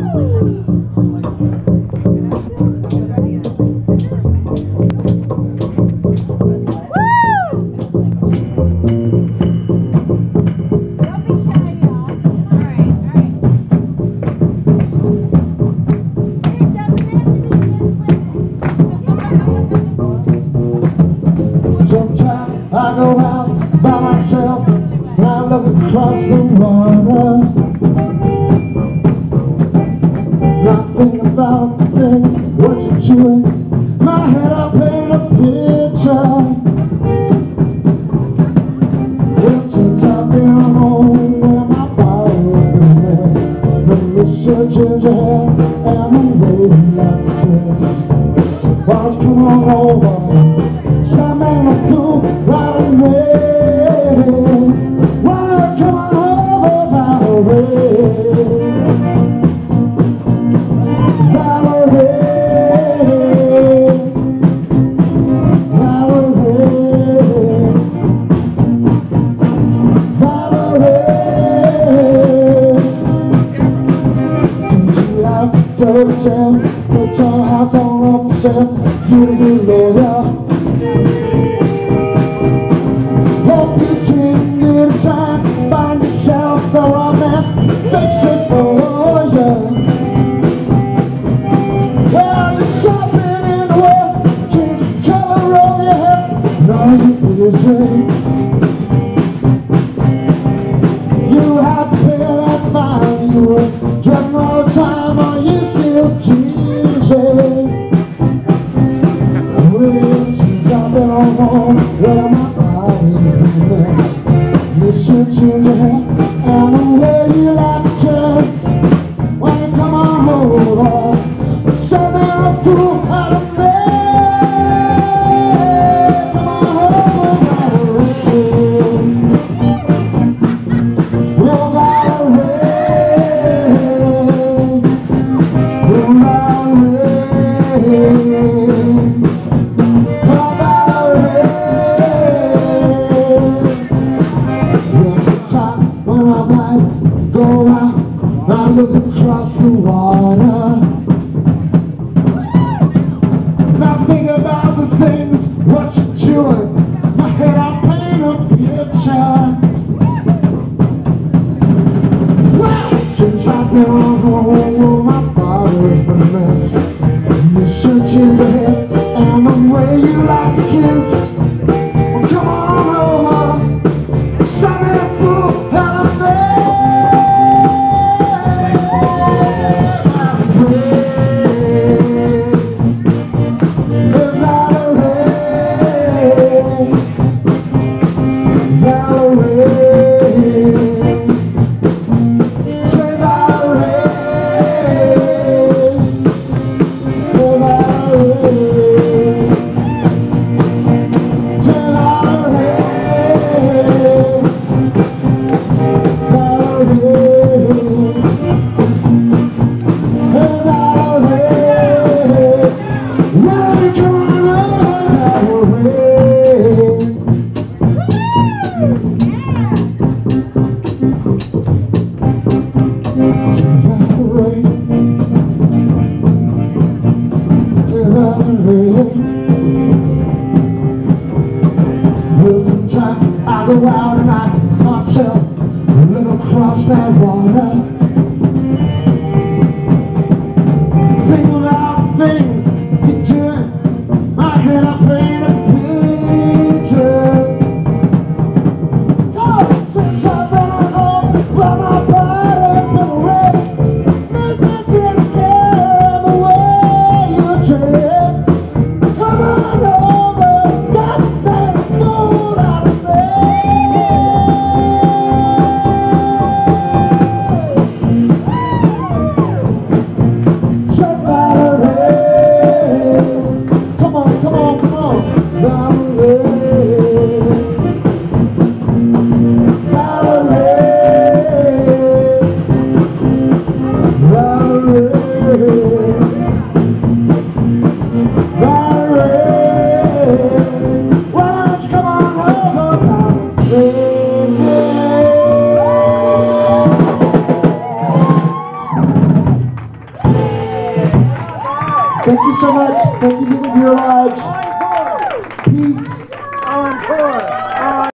Sometimes I go out by myself and I look across the water, and I think about the things, what you're doing. In my head I paint a picture. Well, since I've been home where my body's been messed, the mission change your hair and the way you like to dress. Why don't you come on over? Stop making a fool right away. Why don't you come on over Valerie? Valerie, Valerie, Valerie. Teach you how to go to jail, put your house on for sale. You the good lawyer. Hope you dream good time, find yourself the romance, fix it for you. Well, you're shopping in the world, change the color of your hair, now you're busy. You have to pay that fine, you will get more time, are you still teasing? Since I've been home, where my body's been messed, you should change your hair and the way you like to dress. When you come on over, show me a fool how to make. Come on over, we'll go out, I look across the water, and I think about the things, what you're doing. In my head I paint a picture. Well, since I've been on home, my body's been a mess. You should change your hair and the way you like to kiss. Well, come on over, stop me a fool, how to make. Thank you so much. Thank you for your lives. Peace.